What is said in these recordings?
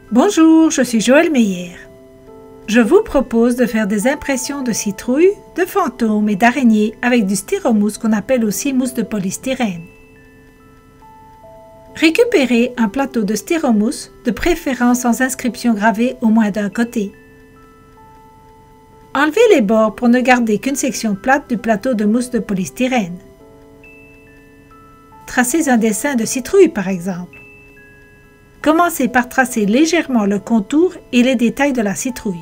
Bonjour, je suis Joëlle Meyer. Je vous propose de faire des impressions de citrouilles, de fantômes et d'araignées avec du styromousse qu'on appelle aussi mousse de polystyrène. Récupérez un plateau de styromousse, de préférence sans inscription gravée au moins d'un côté. Enlevez les bords pour ne garder qu'une section plate du plateau de mousse de polystyrène. Tracez un dessin de citrouille par exemple. Commencez par tracer légèrement le contour et les détails de la citrouille.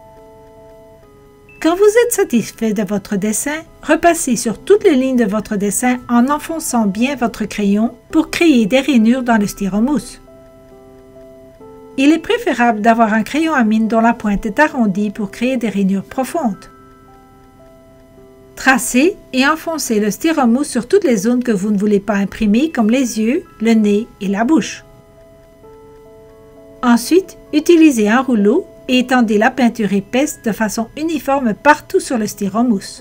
Quand vous êtes satisfait de votre dessin, repassez sur toutes les lignes de votre dessin en enfonçant bien votre crayon pour créer des rainures dans le styromousse. Il est préférable d'avoir un crayon à mine dont la pointe est arrondie pour créer des rainures profondes. Tracez et enfoncez le styromousse sur toutes les zones que vous ne voulez pas imprimer comme les yeux, le nez et la bouche. Ensuite, utilisez un rouleau et étendez la peinture épaisse de façon uniforme partout sur le styromousse.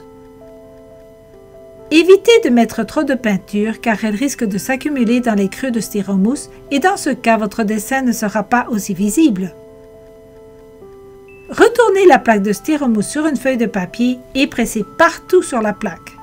Évitez de mettre trop de peinture car elle risque de s'accumuler dans les creux de styromousse et dans ce cas, votre dessin ne sera pas aussi visible. Retournez la plaque de styromousse sur une feuille de papier et pressez partout sur la plaque.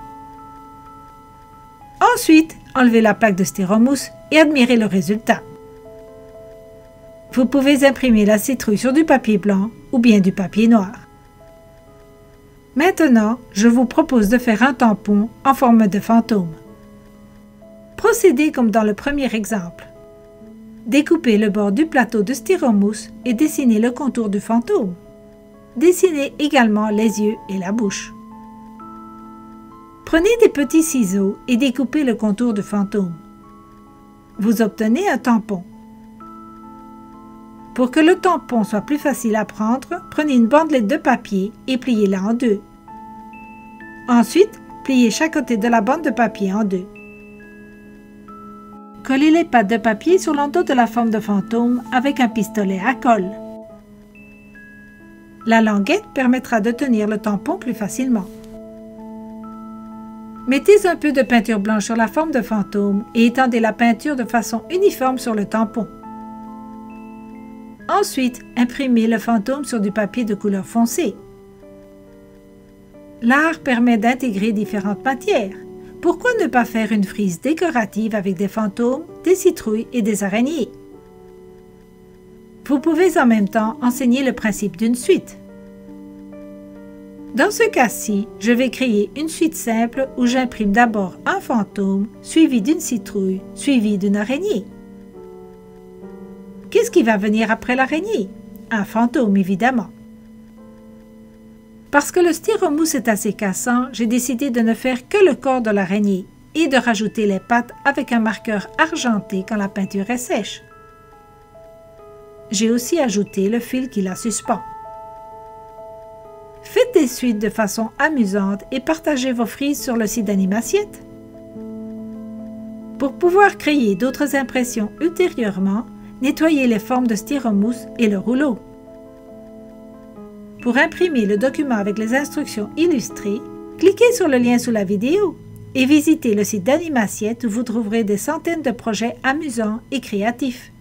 Ensuite, enlevez la plaque de styromousse et admirez le résultat. Vous pouvez imprimer la citrouille sur du papier blanc ou bien du papier noir. Maintenant, je vous propose de faire un tampon en forme de fantôme. Procédez comme dans le premier exemple. Découpez le bord du plateau de styromousse et dessinez le contour du fantôme. Dessinez également les yeux et la bouche. Prenez des petits ciseaux et découpez le contour du fantôme. Vous obtenez un tampon. Pour que le tampon soit plus facile à prendre, prenez une bandelette de papier et pliez-la en deux. Ensuite, pliez chaque côté de la bande de papier en deux. Collez les pattes de papier sur l'endos de la forme de fantôme avec un pistolet à colle. La languette permettra de tenir le tampon plus facilement. Mettez un peu de peinture blanche sur la forme de fantôme et étendez la peinture de façon uniforme sur le tampon. Ensuite, imprimez le fantôme sur du papier de couleur foncée. L'art permet d'intégrer différentes matières. Pourquoi ne pas faire une frise décorative avec des fantômes, des citrouilles et des araignées? Vous pouvez en même temps enseigner le principe d'une suite. Dans ce cas-ci, je vais créer une suite simple où j'imprime d'abord un fantôme, suivi d'une citrouille, suivi d'une araignée. Qu'est-ce qui va venir après l'araignée? Un fantôme, évidemment. Parce que le styromousse est assez cassant, j'ai décidé de ne faire que le corps de l'araignée et de rajouter les pattes avec un marqueur argenté quand la peinture est sèche. J'ai aussi ajouté le fil qui la suspend. Faites des suites de façon amusante et partagez vos frises sur le site d'Animassiette. Pour pouvoir créer d'autres impressions ultérieurement, nettoyez les formes de styromousse et le rouleau. Pour imprimer le document avec les instructions illustrées, cliquez sur le lien sous la vidéo et visitez le site d'Animassiette où vous trouverez des centaines de projets amusants et créatifs.